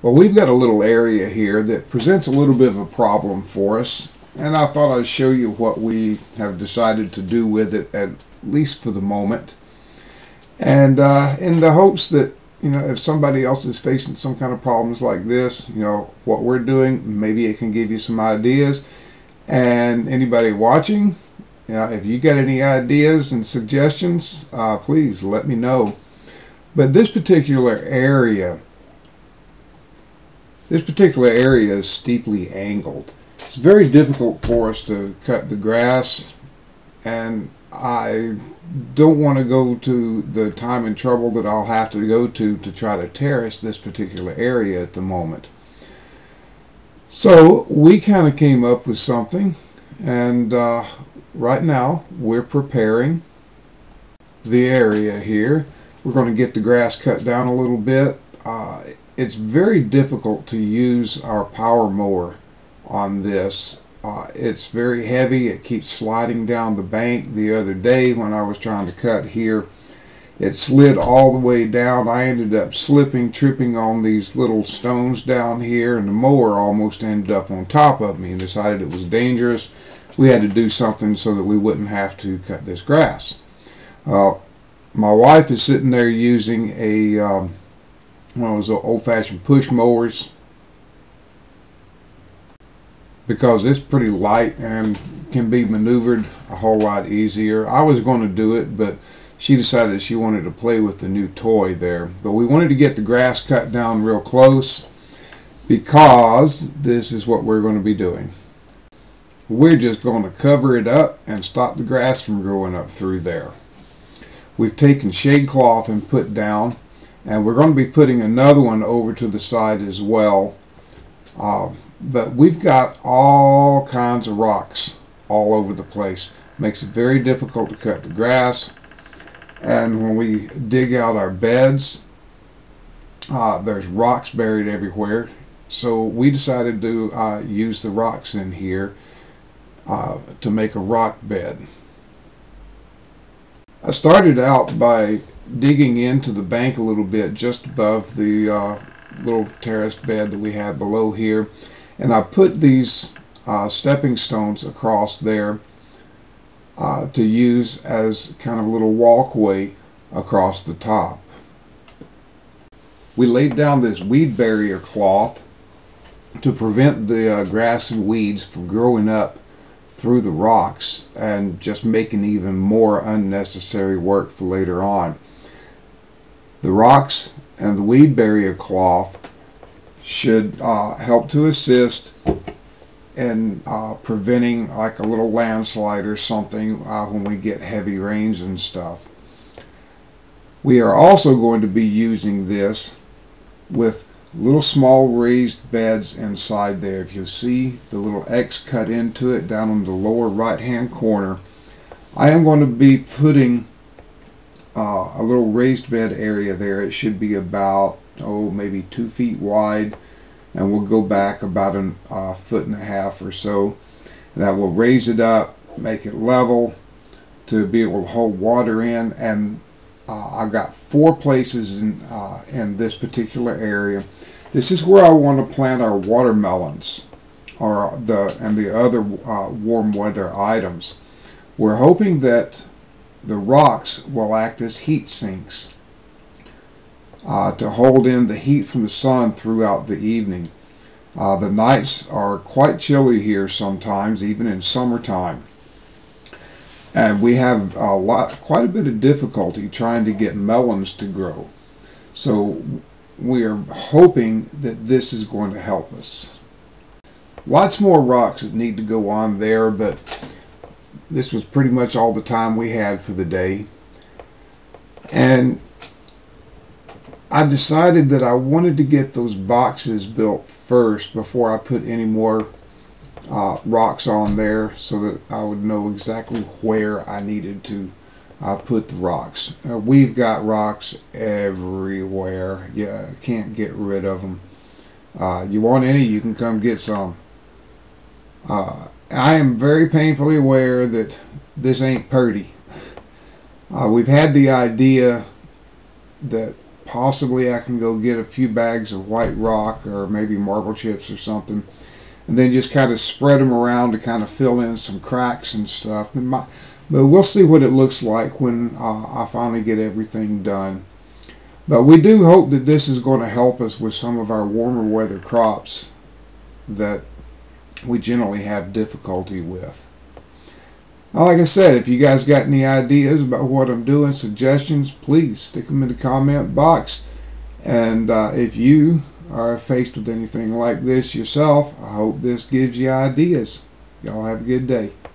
Well, we've got a little area here that presents a little bit of a problem for us, and I thought I'd show you what we have decided to do with it, at least for the moment. And in the hopes that, if somebody else is facing some kind of problems like this, what we're doing, maybe it can give you some ideas. And anybody watching, if you got any ideas and suggestions, please let me know. But this particular area is steeply angled. It's very difficult for us to cut the grass, and I don't want to go to the time and trouble that I'll have to go to try to terrace this particular area at the moment. So we kind of came up with something, and right now we're preparing the area here. We're going to get the grass cut down a little bit. It's very difficult to use our power mower on this. It's very heavy. It keeps sliding down the bank. The other day when I was trying to cut here, it slid all the way down. I ended up slipping, tripping on these little stones down here, and the mower almost ended up on top of me and decided it was dangerous. We had to do something so that we wouldn't have to cut this grass. My wife is sitting there using one of those old-fashioned push mowers, because it's pretty light and can be maneuvered a whole lot easier. I was going to do it, but she decided she wanted to play with the new toy there. But we wanted to get the grass cut down real close, because this is what we're going to be doing. We're just going to cover it up and stop the grass from growing up through there. We've taken shade cloth and put down, and we're going to be putting another one over to the side as well. But we've got all kinds of rocks all over the place. Makes it very difficult to cut the grass. And when we dig out our beds, there's rocks buried everywhere. So we decided to use the rocks in here to make a rock bed. I started out by digging into the bank a little bit just above the little terraced bed that we had below here, and I put these stepping stones across there to use as kind of a little walkway across the top. We laid down this weed barrier cloth to prevent the grass and weeds from growing up through the rocks and just making even more unnecessary work for later on. The rocks and the weed barrier cloth should help to assist in preventing like a little landslide or something when we get heavy rains and stuff. We are also going to be using this with little small raised beds inside there. If you see the little X cut into it down in the lower right hand corner, I am going to be putting a little raised bed area there. It should be about maybe 2 feet wide, and we'll go back about a foot and a half or so. That will raise it up, make it level to be able to hold water in. And I've got 4 places in this particular area. This is where I want to plant our watermelons and the other warm weather items. We're hoping that the rocks will act as heat sinks to hold in the heat from the sun throughout the evening. The nights are quite chilly here sometimes, even in summertime. And we have quite a bit of difficulty trying to get melons to grow. So we are hoping that this is going to help us. Lots more rocks that need to go on there, but this was pretty much all the time we had for the day. And I decided that I wanted to get those boxes built first before I put any more rocks on there, so that I would know exactly where I needed to put the rocks. We've got rocks everywhere. You can't get rid of them. You want any, you can come get some. I am very painfully aware that this ain't purty. We've had the idea that possibly I can go get a few bags of white rock or maybe marble chips or something, and then just kind of spread them around to kind of fill in some cracks and stuff. But we'll see what it looks like when I finally get everything done. But we do hope that this is going to help us with some of our warmer weather crops that we generally have difficulty with. Like I said, if you guys got any ideas about what I'm doing, suggestions, please stick them in the comment box. And if you are faced with anything like this yourself, I hope this gives you ideas. Y'all have a good day.